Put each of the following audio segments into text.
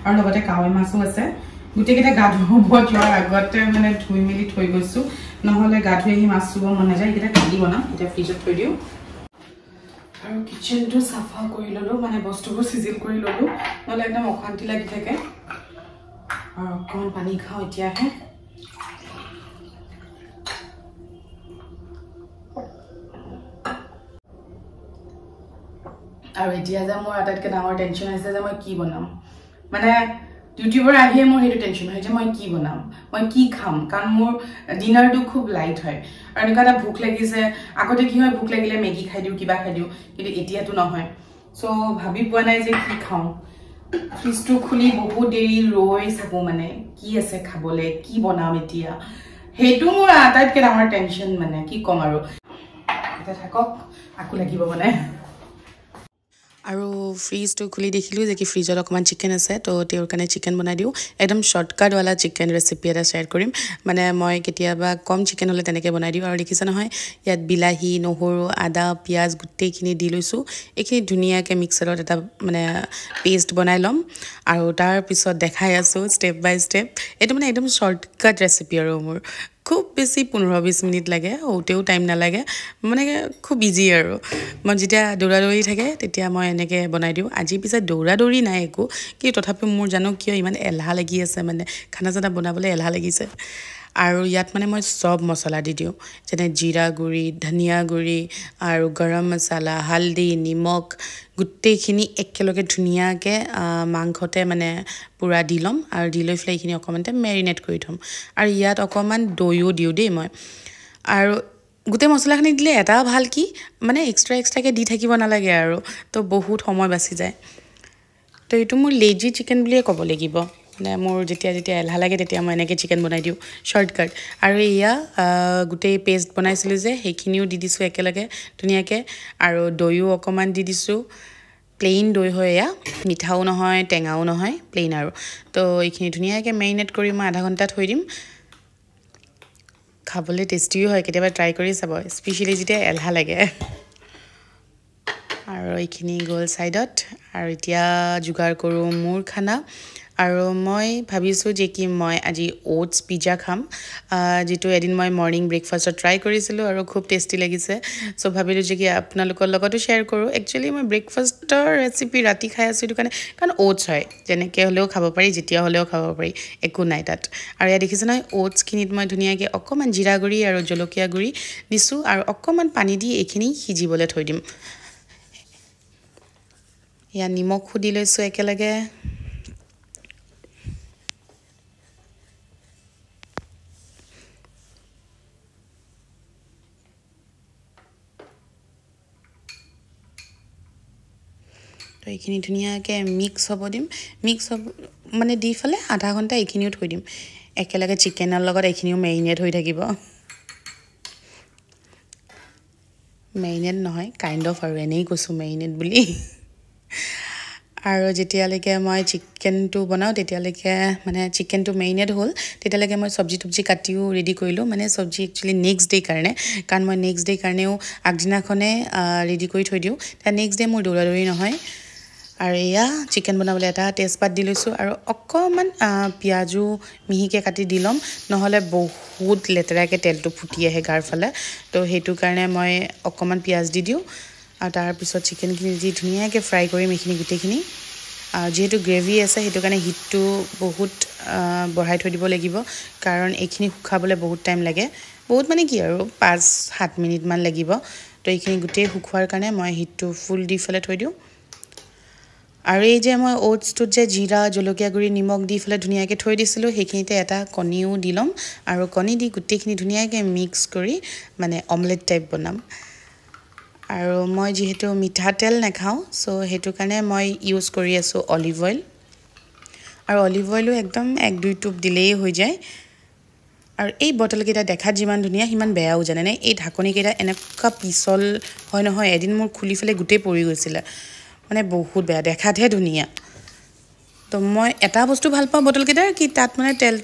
আৰু লগতে কাৱৈ মাছো আছে গুটেকেইটা গা ধুব যোৱাৰ আগতে মানে ধুই মেলি থৈ গৈছো নহলে গা ধুই আহি মাছ চুব মন নাযায় এটা কালি বনাম এটা ফ্ৰিজত থৈ দিও আৰু কিচেনটো সাফা কৰি ললো মানে বস্তুবোৰ সিজিল কৰি ললো নহলে একদম অশান্তি লাগি থাকে আৰু কোন পানী খাও এতিয়াহে আৰু এতিয়া যে মোৰ আটাইতকৈ ডাঙৰ টেনচন আছে যে মই কি বনাম মানে ইউটিউবৰ আহিয়ে মোৰ হেতু টেনচন হয় যে মই কি বনাম মই কি খাম কাৰণ মোৰ ডিনাৰটো খুব লাইট হয় আৰু এনেকুৱা ভুক লাগিছে আগতে কি হয় ভুক লাগিলে মেগি খাই দিও কিবা খাই দিও কিন্তু এতিয়াটো নহয় সো ভাবি পোৱা নাই যে কি খাম ফ্ৰিজটো খুলি বহুত দেৰি ৰৈ থাকো মানে কি আছে খাবলে কি বনাম এতিয়া হেতু মোৰ আটাইতকৈ ডাঙৰ টেনচন মানে কি কম আৰু এটা থাকক আকু লাগিব মানে আৰু ফ্ৰিজটো খুলি দেখিলো যে কি ফ্ৰিজত অকমান চিকেন আছে তো তেওঁৰ কাৰণে চিকেন বনাই দিও একদম শৰ্টকাট वाला চিকেন ৰেচিপি এটা শেয়াৰ কৰিম মানে মই কেতিয়াবা কম চিকেন হলে তেনেকৈ বনাই দিও আৰু দেখিছা নহয় ইয়াত বিলাহী নহৰু আদা পিয়াজ গুটেইখিনি দি লৈছো এইখিনি ধুনিয়াকৈ মিক্সাৰত এটা মানে পেষ্ট বনাই লম আৰু তাৰ পিছত দেখাই আছো স্টেপ বাই স্টেপ এটা মানে একদম শৰ্টকাট ৰেচিপি আৰু মোৰ খুব বেছি 15-20 মিনিট লাগে ওতেও টাইম না লাগে মানে খুব ইজি আৰু মই যেতিয়া দৌৰাদৌৰি থাকে তেতিয়া মই এনেকৈ বনাই দিও আজি পিছে দৌৰাদৌৰি নাই একো কি তথাপি মোৰ জানো কিয় ইমান এলাহ লাগি আছে মানে খানা জানা বনাবলৈ এলাহ লাগিছে আৰু ইয়াত মানে মই সব মছলা দি দিও যেনে জিৰা গুৰি ধনিয়া গুৰি আৰু গৰম মছলা হালদি নিমখ গুটেইখিনি একেলগে ধুনিয়াকৈ মাংসতে মানে পুৰা দি লম আৰু দি লৈ ফ্লাইখিনি অকমানতে মেৰিনেট কৰি থম আৰু ইয়াত অকমান দৈও দিও দেই মই আৰু গুটে মছলাখিনি দিলে এটা ভাল কি মানে এক্সট্ৰাকে দি থাকিব নালাগে আৰু তো বহুত সময় বাচি যায় তো এটো মোৰ লেজি চিকেন বুলিয়ে ক'ব লাগিব মানে মোৰ যেতিয়া এলাহ লাগে তেতিয়া মই এনেকৈ চিকেন বনাই দিও শৰ্টকাট আৰু ইয়া গুটেই পেষ্ট বনাইছিলো যে সেইখিনিও দি দিছো একেলগে ধুনিয়াকৈ আৰু দৈও অকমান দি দিছো প্লেইন দৈ হয় এয়া মিঠাও নহয় টেঙাও নহয় প্লেইন আৰু তো এইখিনি ধুনিয়াকৈ মেৰিনেট কৰি মই আধা ঘণ্টা থৈ দিম খাবলৈ টেষ্টিও হয় কেতিয়াবা ট্ৰাই কৰি চাব স্পেশালি যেতিয়া এলাহ লাগে আৰু এইখিনি গোল সাইডত আৰু এতিয়া জুগাৰ কৰো মোৰ খানা আৰু মই ভাবিছো যে কি মই আজি ওটস পিজ্জা খাম যেটো এদিন মই মৰ্নিং ব্ৰেকফাষ্টত ট্ৰাই কৰিছিলো আৰু খুব টেষ্টি লাগিছে সো ভাবিলো যে কি আপোনালোকৰ লগতো শেয়াৰ কৰো একচুয়ালি মই ব্ৰেকফাষ্টৰ ৰেচিপি ৰাতি খাই আছো কাৰণ ওটস হয় যেনেকৈ হলেও খাব পাৰি যেতিয়া হলেও খাব পাৰি একো নাই তাত আৰু ইয়া দেখিছ নহয় ওটস খিনিত মই ধুনিয়াকৈ অকমান জিৰা গুৰি আৰু জলকীয়া গুৰি দিছো আৰু অকমান পানী দি এইখিনি সিজিবলৈ থৈ দিম ইয়া নিমখ খুদি লৈছো একেলগে তো এইখিনি ধুনিয়াকৈ মিক্স হ'ব দিম মিক্স হ'ব মানে দি ফেলে আধা ঘণ্টা এইখিনিও থৈ দিম একেলগে চিকেনৰ লগত এইখিনিও মেৰিনেট হৈ থাকিব মেৰিনেট নহয় কাইন্ড অফ আৰু এনেই কৈছো মেৰিনেট বুলি আৰু যেতিয়ালৈকে মই চিকেনটো বনাও তেতিয়ালৈকে মানে চিকেনটো মেৰিনেট হ'ল তেতিয়ালৈকে মই সবজি কাটিও ৰেডি কৰিলো মানে সবজি একচুয়ালি নেক্সট ডে কাৰণে কাৰণ মই নেক্সট ডে কাৰণেও আগদিনাখনে ৰেডি কৰি থৈ দিও তা নেক্সট ডে মোৰ দৌৰাদৌৰি নহয় আৰু ইয়া চিকেন বনাবলৈ এটা তেজপাত দি লৈছো আৰু অকমান পিয়াজু মিহিকে কাটি দিলম নহলে বহুত লেতেৰাকে তেলটো ফুটি আহে গাৰ ফালে তো হেতু কাৰণে মই অকমান পিয়াজ দি দিও আৰু তাৰ পিছত চিকেনখিনি দি ধুনিয়াকৈ ফ্ৰাই কৰিম এইখিনি গুটেইখিনি যেহেতু গ্ৰেভি আছে হেতু কাৰণে হিটটো বহুত বঢ়াই থৈ দিব লাগিব কাৰণ এইখিনি শুকাবলৈ বহুত টাইম লাগে বহুত মানে কি আৰু 5-7 মিনিট মান লাগিব তো এইখিনি গুটেই শুকুৱাৰ কাৰণে মই হিটটো ফুল দি ফেলে থৈ দিও আৰু এই যে মই ওটছটো যে জিৰা জলকীয়া গুৰি নিমখ দি ফেলে ধুনিয়াকৈ থৈ দিছিলো সেইখিনিতে এটা কণীও দিলম আৰু কণী দি গুটেইখিনি ধুনিয়াকৈ মিক্স কৰি মানে অমলেট টাইপ বনাম আৰু মই যেহেতু মিঠা তেল নাখাও সো হেতু কাৰণে মই ইউজ কৰি আছো অলিভ অইল আৰু অলিভ অইলও একদম 1-2 টোপ দিলেই হৈ যায় আৰু এই বটল কেইটা দেখাত যিমান ধুনিয়া হিমান বেয়াও জানে নে এই ঢাকনি কেইটা এনেকা পিছল হয় নহয় এদিন মোৰ খুলি ফেলে গুটেই পৰি গৈছিল মানে বহুত বেয়া দেখাতহে ধুনিয়া তো মই এটা বস্তু ভাল পাওঁ বটল কেইটাৰ কি তাত মানে তেলটো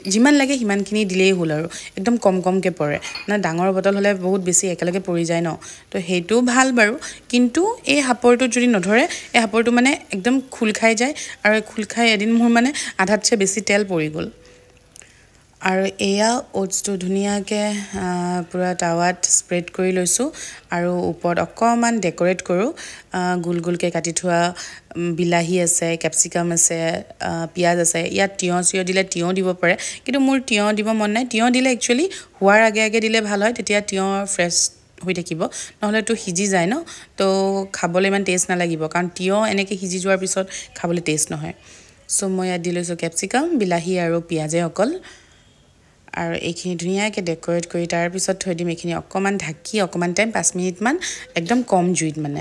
যিমান লাগে সিমানখিনি দিলেই হ'ল আৰু একদম কম কমকৈ পৰে মানে ডাঙৰ বটল হ'লে বহুত বেছি একেলগে পৰি যায় ন তো সেইটো ভাল বাৰু কিন্তু এই সাপৰটো যদি নধৰে এই সাপৰটো মানে একদম খোল খাই যায় আৰু খোল খাই এদিন মোৰ মানে আধাতছে বেছি তেল পৰি গ'ল আৰু এয়া ওটছটো ধুনীয়াকৈ পুৰা টাৱাত স্প্ৰেড কৰি লৈছোঁ আৰু ওপৰত অকণমান ডেক'ৰেট কৰোঁ গোল গোলকৈ কাটি থোৱা বিলাহী আছে কেপচিকাম আছে পিঁয়াজ আছে ইয়াত তিয়ঁহ দিলে তিয়ঁহ দিব পাৰে কিন্তু মোৰ তিয়ঁহ দিব মন নাই তিয়ঁহ দিলে একচুৱেলি হোৱাৰ আগে আগে দিলে ভাল হয় তেতিয়া তিয়ঁহ ফ্ৰেছ হৈ থাকিব নহ'লেতো সিজি যায় ন তো খাবলৈ ইমান টেষ্ট নালাগিব কাৰণ তিয়ঁহ এনেকৈ সিজি যোৱাৰ পিছত খাবলৈ টেষ্ট নহয় চ' মই ইয়াত দি লৈছোঁ কেপচিকাম বিলাহী আৰু পিঁয়াজে অকল আৰু এইখিনি ধুনীয়াকৈ ডেক'ৰেট কৰি তাৰপিছত থৈ দিম এইখিনি অকণমান ঢাকি অকণমান টাইম 5 মিনিটমান একদম কম জুইত মানে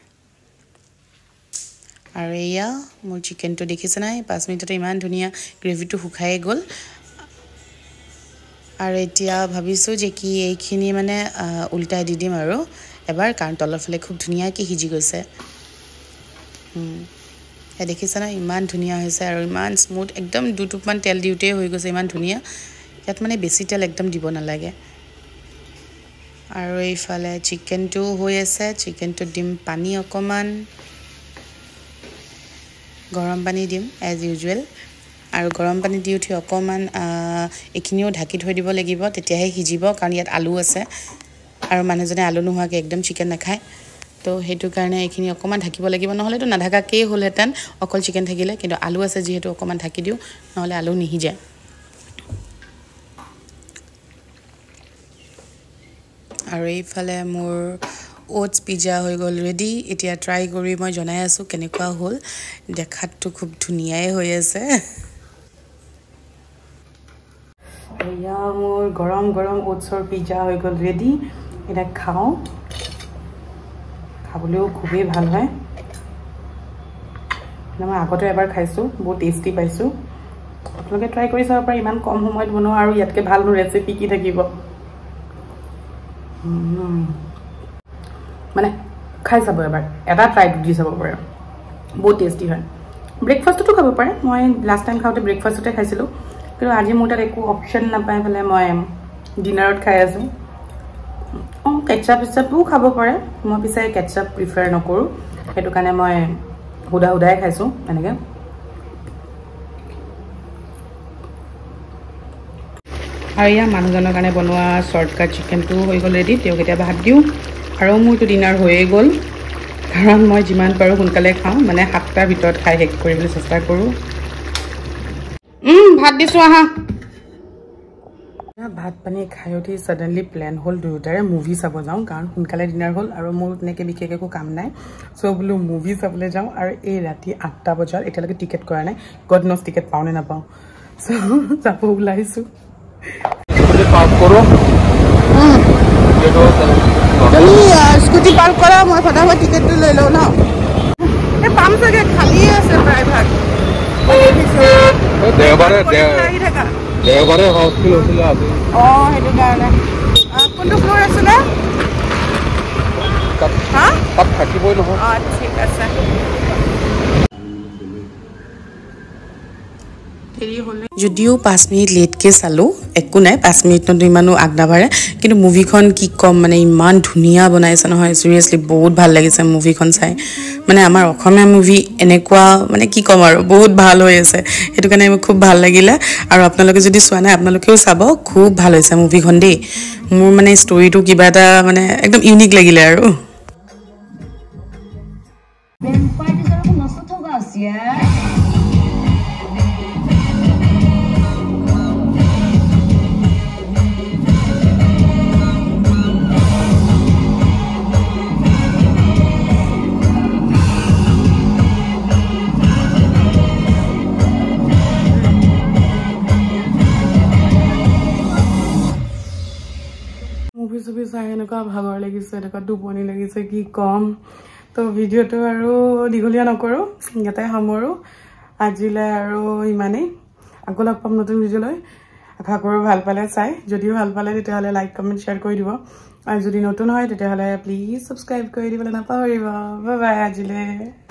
আৰু এয়া মোৰ চিকেনটো দেখিছে নাই 5 মিনিটতে ইমান ধুনীয়া গ্ৰেভিটো শুকাই গ'ল আৰু এতিয়া ভাবিছোঁ যে কি এইখিনি মানে উল্টাই দি দিম আৰু এবাৰ কাৰণ তলৰ ফালে খুব ধুনীয়াকৈ সিজি গৈছে দেখিছে নাই ইমান ধুনীয়া হৈছে আৰু ইমান স্মুথ একদম দুটুপমান তেল দিওঁতেই হৈ গৈছে ইমান ধুনীয়া ইয়াত মানে বেছি তেল একদম দিব নালাগে আৰু এইফালে চিকেনটো হৈ আছে চিকেনটোত দিম পানী অকণমান গৰম পানী দিম এজ ইউজুৱেল আৰু গৰম পানী দি উঠি অকণমান এইখিনিও ঢাকি থৈ দিব লাগিব তেতিয়াহে সিজিব কাৰণ ইয়াত আলু আছে আৰু মানুহজনে আলু নোহোৱাকৈ একদম চিকেন নাখায় তো সেইটো কাৰণে এইখিনি অকণমান ঢাকিব লাগিব নহ'লেতো নাঢাকাকেই হ'লহেঁতেন অকল চিকেন থাকিলে কিন্তু আলু আছে যিহেতু অকণমান ঢাকি দিওঁ নহ'লে আলু নিসিজে আৰু এইফালে মোৰ ওটছ পিজ্জা হৈ গ'ল ৰেডি এতিয়া ট্ৰাই কৰি মই জনাই আছোঁ কেনেকুৱা হ'ল দেখাততো খুব ধুনীয়াই হৈ আছে এয়া মোৰ গৰম গৰম ওটছৰ পিজ্জা হৈ গ'ল ৰেডি এতিয়া খাওঁ খাবলৈও খুবেই ভাল হয় মই আগতে এবাৰ খাইছোঁ বহুত টেষ্টি পাইছোঁ আপোনালোকে ট্ৰাই কৰি চাব পাৰে ইমান কম সময়ত বনোৱা আৰু ইয়াতকৈ ভাল ৰেচিপি কি থাকিব মানে খাই চাব এবাৰ এটা ট্ৰাই দি চাব পাৰে বহুত টেষ্টি হয় ব্ৰেকফাষ্টতো খাব পাৰে মই লাষ্ট টাইম খাওঁতে ব্ৰেকফাষ্টতে খাইছিলোঁ কিন্তু আজি মোৰ তাত একো অপশ্যন নাপাই পেলাই মই ডিনাৰত খাই আছোঁ কেটচাপো খাব পাৰে মই পিছে কেটচাপ প্ৰিফাৰ নকৰোঁ সেইটো কাৰণে মই সুদাই খাইছোঁ এনেকৈ আৰু এয়া মানুহজনৰ কাৰণে বনোৱা শ্বৰ্টকাট চিকেনটো হৈ গ'ল ৰেডি তেওঁক এতিয়া ভাত দিওঁ আৰু মোৰতো ডিনাৰ হৈয়ে গ'ল কাৰণ মই যিমান পাৰোঁ সোনকালে খাওঁ মানে 7টাৰ ভিতৰত খাই শেষ কৰিবলৈ চেষ্টা কৰোঁ ভাত দিছোঁ আহা ভাত পানী খাই উঠি ছাডেনলি প্লেন হ'ল দুয়োটাৰে মুভি চাব যাওঁ কাৰণ সোনকালে ডিনাৰ হ'ল আৰু মোৰ তেনেকৈ বিশেষ একো কাম নাই চ' বোলো মুভি চাবলৈ যাওঁ আৰু এই ৰাতি 8টা বজাত এতিয়ালৈকে টিকেট কৰা নাই গড ন'জ টিকেট পাওঁ নে নাপাওঁ চ' যাব ওলাইছোঁ তুমি স্কুটি পাৰ্ক কৰা মই ফটাফট টিকেটটো লৈ লওঁ ন এই পাম চাগে খালিয়ে আছে প্ৰায়ভাগ দেওবাৰে হস্পিটেল হৈছিলে আজি সেইটো কাৰণে কোনটো ফ্ল'ৰ আছিলে তাত থাকিবই নহয় ঠিক আছে যদিও 5 মিনিট লেটকৈ চালোঁ একো নাই 5 মিনিটতো ইমানো আগ নাবাঢ়ে কিন্তু মুভিখন কি ক'ম মানে ইমান ধুনীয়া বনাইছে নহয় চিৰিয়াছলি বহুত ভাল লাগিছে মুভিখন চাই মানে আমাৰ অসমীয়া মুভি এনেকুৱা মানে কি ক'ম আৰু বহুত ভাল হৈ আছে সেইটো কাৰণে মোৰ খুব ভাল লাগিলে আৰু আপোনালোকে যদি চোৱা নাই আপোনালোকেও চাব খুব ভাল হৈছে মুভিখন দেই মোৰ মানে ষ্টৰিটো কিবা এটা মানে একদম ইউনিক লাগিলে আৰু মুভি চাই এনেকুৱা ভাগৰ লাগিছে এনেকুৱা টোপনি লাগিছে কি ক'ম তো ভিডিঅ'টো আৰু দীঘলীয়া নকৰোঁ ইয়াতে সামৰোঁ আজিলৈ আৰু ইমানেই আকৌ লগ পাম নতুন ভিডিঅ'লৈ আশা কৰোঁ ভাল পালে চাই যদিও ভাল পালে তেতিয়াহ'লে লাইক কমেণ্ট শ্বেয়াৰ কৰি দিব আৰু যদি নতুন হয় তেতিয়াহ'লে প্লিজ ছাবস্ক্ৰাইব কৰি দিবলৈ নাপাহৰিব বাই বাই আজিলৈ